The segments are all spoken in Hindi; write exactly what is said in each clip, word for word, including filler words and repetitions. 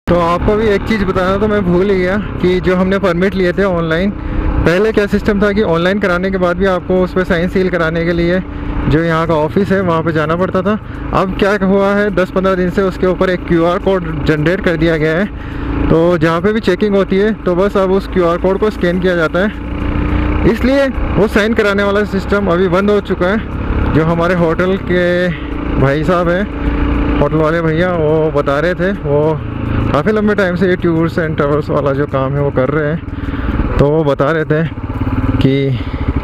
तो आपको भी एक चीज़ बताना तो मैं भूल ही गया कि जो हमने परमिट लिए थे ऑनलाइन, पहले क्या सिस्टम था कि ऑनलाइन कराने के बाद भी आपको उस पर साइन सील कराने के लिए जो यहाँ का ऑफिस है वहाँ पे जाना पड़ता था। अब क्या हुआ है, दस पंद्रह दिन से उसके ऊपर एक क्यूआर कोड जनरेट कर दिया गया है। तो जहाँ पे भी चेकिंग होती है तो बस अब उस क्यूआर कोड को स्कैन किया जाता है, इसलिए वो साइन कराने वाला सिस्टम अभी बंद हो चुका है। जो हमारे होटल के भाई साहब हैं, होटल वाले भैया, वो बता रहे थे वो काफ़ी लंबे टाइम से ये टूर्स एंड ट्रैवल्स वाला जो काम है वो कर रहे हैं। तो वो बता रहे थे कि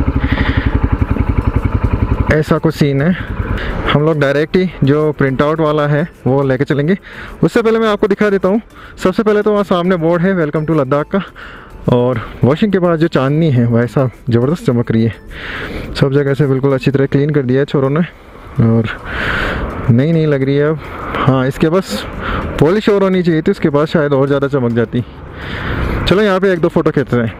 ऐसा कुछ सीन है। हम लोग डायरेक्ट ही जो प्रिंट आउट वाला है वो लेके चलेंगे। उससे पहले मैं आपको दिखा देता हूँ। सबसे पहले तो वहाँ सामने बोर्ड है वेलकम टू लद्दाख का, और वॉशिंग के बाद जो चांदनी है भाई साहब ज़बरदस्त चमक रही है। सब जगह से बिल्कुल अच्छी तरह क्लीन कर दिया है छोरों ने, और नई नई लग रही है अब। हाँ, इसके बस पॉलिश और होनी चाहिए थी, उसके बाद शायद और ज़्यादा चमक जाती। चलो यहाँ पे एक दो फ़ोटो खींचते हैं।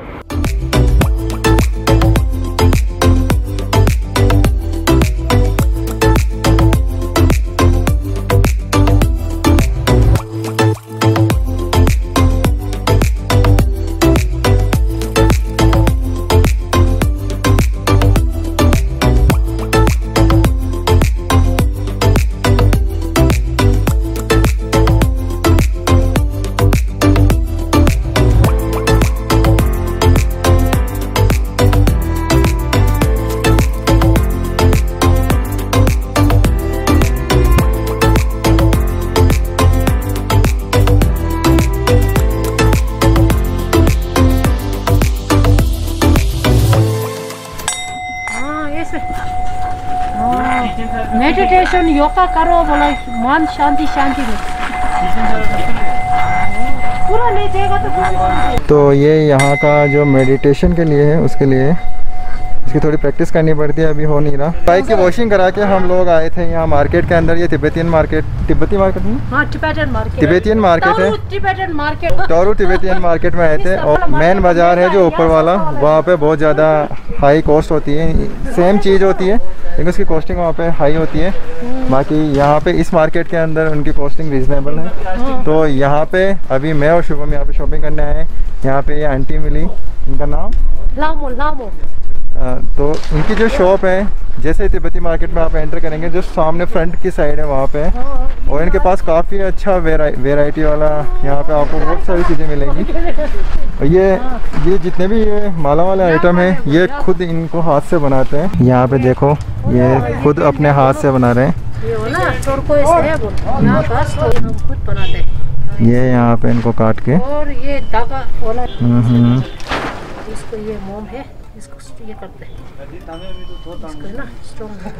मेडिटेशन योगा करो, बोला मन शांति शांति में पूरा नहीं देगा तो। तो ये यहाँ का जो मेडिटेशन के लिए है उसके लिए इसकी थोड़ी प्रैक्टिस करनी पड़ती है, अभी हो नहीं रहा। बाइक की वॉशिंग करा के हम लोग आए थे यहाँ मार्केट के अंदर। ये तिब्बतियन मार्केट, तिब्बती मार्केट नहीं, हाँ टिबेटन मार्केट, तिब्बतियन मार्केट है, टिबेटन मार्केट, टोरू तिब्बतियन मार्केट में आए थे। और मेन बाज़ार है जो ऊपर वाला, वहाँ पे बहुत ज़्यादा हाई कॉस्ट होती है। सेम चीज़ होती है लेकिन उसकी कॉस्टिंग वहाँ पे हाई होती है। बाकी यहाँ पे इस मार्केट के अंदर उनकी कॉस्टिंग रीजनेबल है। तो यहाँ पे अभी मैं और शुभम यहाँ पे शॉपिंग करने आए। यहाँ पे ये आंटी मिली, इनका नाम लामो लामो। आ, तो इनकी जो शॉप है, जैसे तिब्बती मार्केट में आप एंटर करेंगे, जो सामने फ्रंट की साइड है वहाँ पे, और इनके पास काफ़ी अच्छा वेराइटी वाला यहाँ पे आपको बहुत सारी चीज़ें मिलेंगी। ये ये जितने भी ये माला वाले आइटम है ये खुद इनको हाथ से बनाते हैं। यहाँ पे देखो ये खुद अपने हाथ से बना रहे हैं। ये यहाँ पे इनको काट के, और ये धागा वाला इसको ये मोम है, इसको ये करते हैं, इसको ना स्ट्रॉन्ग है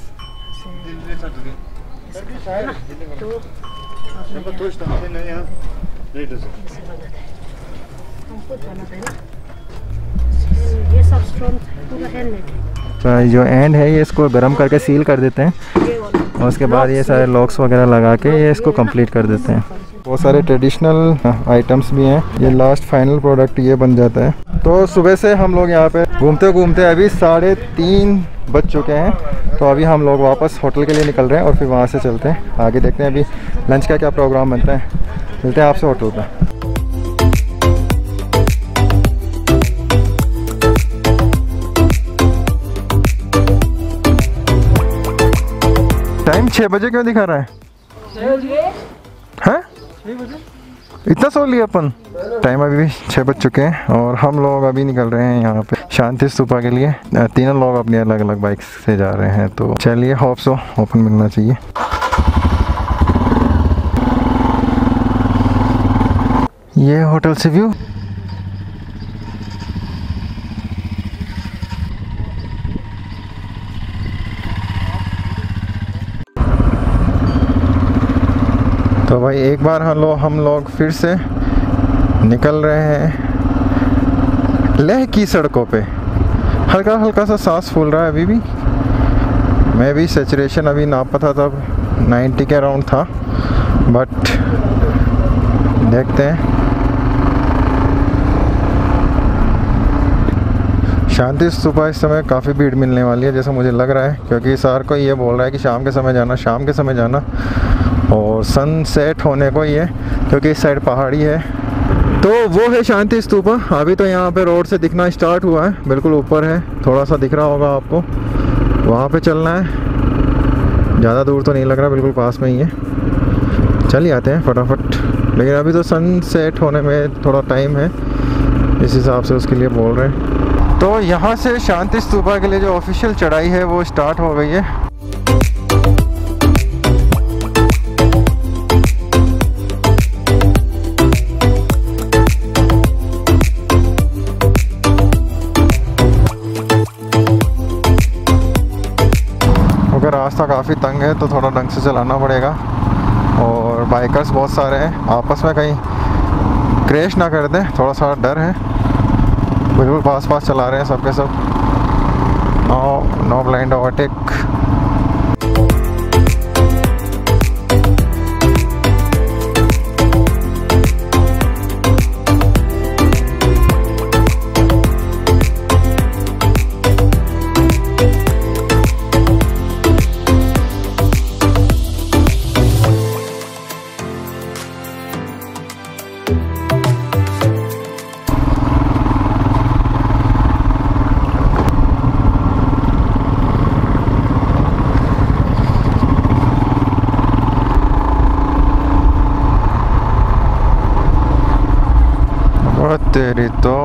ये सब स्ट्रॉन्ग पूरा हैंडमेड। तो जो एंड है ये इसको गर्म करके सील कर देते हैं, और उसके बाद ये सारे लॉक्स वगैरह लगा के ये इसको कंप्लीट कर देते हैं। बहुत सारे ट्रेडिशनल आइटम्स भी हैं। ये लास्ट फाइनल प्रोडक्ट ये बन जाता है। तो सुबह से हम लोग यहाँ पे घूमते घूमते अभी साढ़े तीन बज चुके हैं। तो अभी हम लोग वापस होटल के लिए निकल रहे हैं और फिर वहाँ से चलते हैं आगे, देखते हैं अभी लंच का क्या प्रोग्राम बनता है। मिलते हैं आपसे होटल पर। टाइम छः बजे क्यों दिखा रहा है? हैं? इतना सो लिया अपन? टाइम अभी भी छः बज चुके हैं और हम लोग अभी निकल रहे हैं यहाँ पे शांति स्तूपा के लिए। तीनों लोग अपनी अलग अलग बाइक से जा रहे हैं। तो चलिए, होप सो ओपन मिलना चाहिए। ये होटल से व्यू। तो भाई एक बार हम लोग हम लोग फिर से निकल रहे हैं लेह की सड़कों पे। हल्का हल्का सा सांस फूल रहा है अभी भी। मैं भी सैचुरेशन अभी नापा था तब नब्बे के अराउंड था, बट देखते हैं। शांति स्तूपा इस समय काफ़ी भीड़ मिलने वाली है जैसा मुझे लग रहा है, क्योंकि सर को ये बोल रहा है कि शाम के समय जाना, शाम के समय जाना। और सनसेट होने को ही है क्योंकि इस साइड पहाड़ी है। तो वो है शांति स्तूपा। अभी तो यहाँ पे रोड से दिखना स्टार्ट हुआ है, बिल्कुल ऊपर है, थोड़ा सा दिख रहा होगा आपको। वहाँ पे चलना है, ज़्यादा दूर तो नहीं लग रहा, बिल्कुल पास में ही है। चल आते हैं फटाफट, लेकिन अभी तो सनसेट होने में थोड़ा टाइम है, इस हिसाब से उसके लिए बोल रहे हैं। तो यहाँ से शांति स्तूपा के लिए जो ऑफिशियल चढ़ाई है वो स्टार्ट हो गई है। अगर रास्ता काफ़ी तंग है तो थोड़ा ढंग से चलाना पड़ेगा, और बाइकर्स बहुत सारे हैं, आपस में कहीं क्रैश ना कर दें, थोड़ा सा डर है। बिल्कुल पास पास चला रहे हैं सबके सब। No no blind overtake. तेरी तो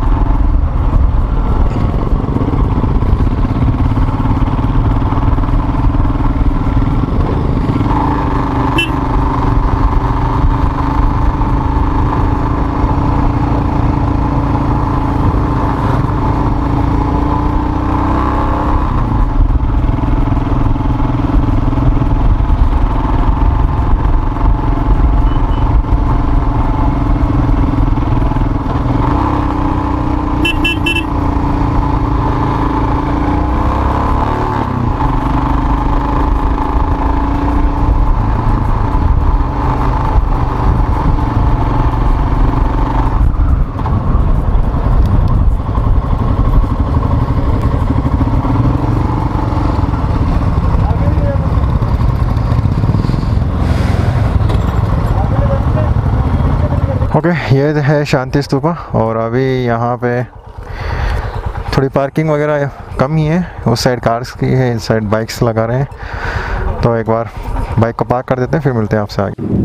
ओके okay, ये है शांति स्तूपा। और अभी यहाँ पे थोड़ी पार्किंग वगैरह कम ही है, उस साइड कार्स की है, इस साइड बाइक्स लगा रहे हैं। तो एक बार बाइक को पार्क कर देते हैं, फिर मिलते हैं आपसे आगे।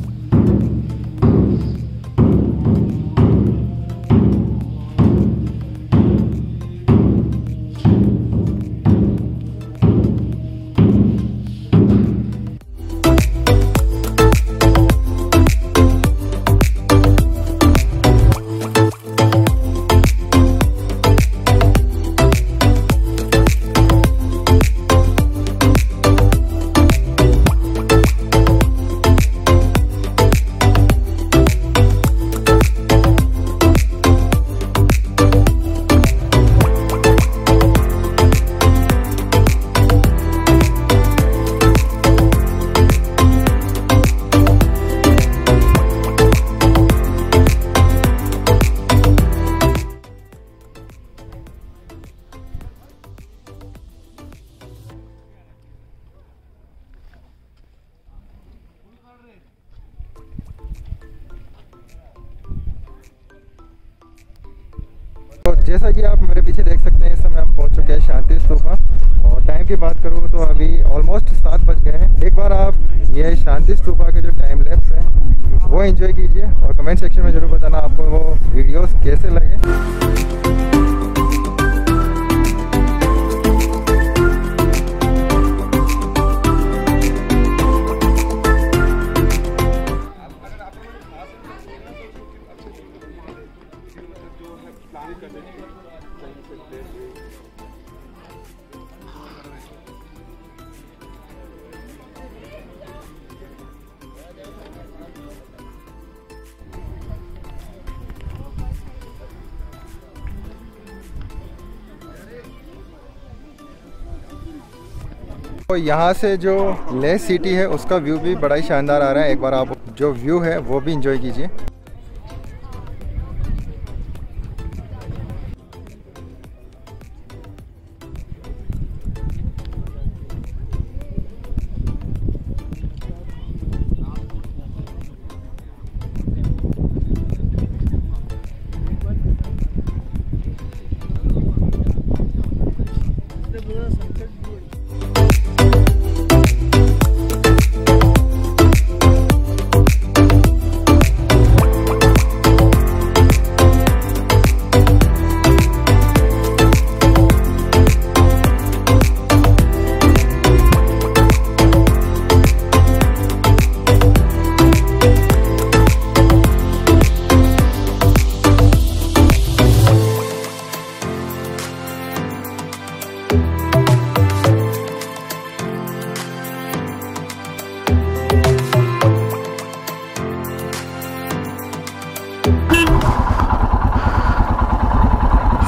तो जैसा कि आप मेरे पीछे देख सकते हैं, इस समय हम पहुंच चुके हैं शांति स्तूपा। और टाइम की बात करूँ तो अभी ऑलमोस्ट सात बज गए हैं। एक बार आप ये शांति स्तूपा के जो टाइम लैप्स है वो एंजॉय कीजिए, और कमेंट सेक्शन में ज़रूर बताना आपको वो वीडियोस कैसे लगे। तो यहाँ से जो लेह सिटी है उसका व्यू भी बड़ा ही शानदार आ रहा है। एक बार आप जो व्यू है वो भी इंजॉय कीजिए।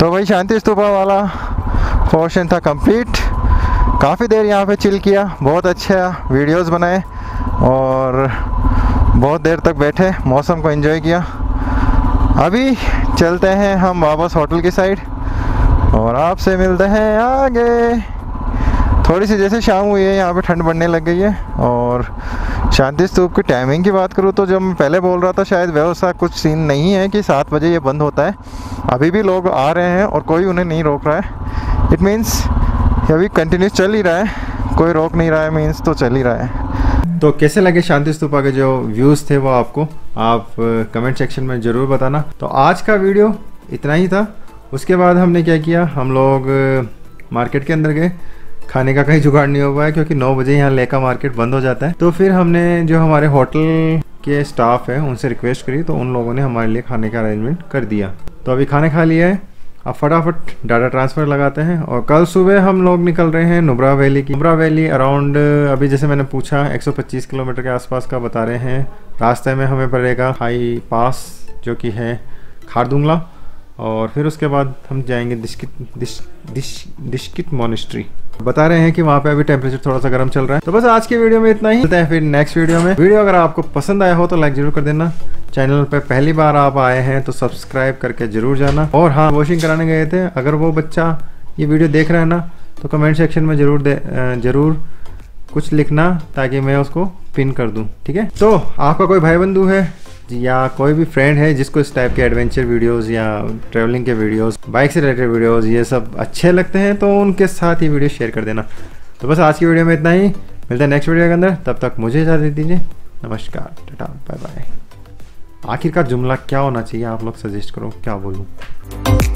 तो भाई शांति स्तूपा वाला पोर्शन था कंप्लीट। काफ़ी देर यहाँ पे चिल किया, बहुत अच्छा वीडियोस बनाए और बहुत देर तक बैठे, मौसम को एंजॉय किया। अभी चलते हैं हम वापस होटल की साइड और आपसे मिलते हैं आगे। थोड़ी सी जैसे शाम हुई है यहाँ पे ठंड बढ़ने लग गई है। और शांति स्तूप की टाइमिंग की बात करूँ तो जब मैं पहले बोल रहा था शायद व्यवस्था कुछ सीन नहीं है कि सात बजे ये बंद होता है। अभी भी लोग आ रहे हैं और कोई उन्हें नहीं रोक रहा है। इट मीन्स अभी कंटिन्यूस चल ही रहा है, कोई रोक नहीं रहा है, मीन्स तो चल ही रहा है। तो कैसे लगे शांति स्तूपा के जो व्यूज़ थे वो आपको, आप कमेंट सेक्शन में ज़रूर बताना। तो आज का वीडियो इतना ही था। उसके बाद हमने क्या किया, हम लोग मार्केट के अंदर गए। खाने का कहीं जुगाड़ नहीं हो पाया क्योंकि नौ बजे यहाँ लेका मार्केट बंद हो जाता है। तो फिर हमने जो हमारे होटल के स्टाफ है उनसे रिक्वेस्ट करी, तो उन लोगों ने हमारे लिए खाने का अरेंजमेंट कर दिया। तो अभी खाने खा लिया है, अब फटाफट डाटा ट्रांसफ़र लगाते हैं और कल सुबह हम लोग निकल रहे हैं नुब्रा वैली की। नुब्रा वैली अराउंड अभी जैसे मैंने पूछा एक सौ पच्चीस किलोमीटर के आसपास का बता रहे हैं। रास्ते में हमें पड़ेगा हाई पास जो कि है खारदुंगला, और फिर उसके बाद हम जाएंगे दिशकित दिश दिश दिशकित मोनेस्ट्री। बता रहे हैं कि वहाँ पे अभी टेम्परेचर थोड़ा सा गर्म चल रहा है। तो बस आज की वीडियो में इतना ही, मिलते हैं फिर नेक्स्ट वीडियो में। वीडियो अगर आपको पसंद आया हो तो लाइक जरूर कर देना। चैनल पे पहली बार आप आए हैं तो सब्सक्राइब करके जरूर जाना। और हाँ, वॉशिंग कराने गए थे, अगर वो बच्चा ये वीडियो देख रहा है ना तो कमेंट सेक्शन में जरूर दे जरूर कुछ लिखना ताकि मैं उसको पिन कर दूँ, ठीक है। तो आपका कोई भाई बंधु है या कोई भी फ्रेंड है जिसको इस टाइप के एडवेंचर वीडियोस या ट्रैवलिंग के वीडियोस, बाइक से रिलेटेड वीडियोस ये सब अच्छे लगते हैं तो उनके साथ ये वीडियो शेयर कर देना। तो बस आज की वीडियो में इतना ही, मिलते हैं नेक्स्ट वीडियो के अंदर। तब तक मुझे इजाज़त दीजिए, नमस्कार, टाटा, बाय बाय। आखिर का जुमला क्या होना चाहिए, आप लोग सजेस्ट करो, क्या बोलूँ।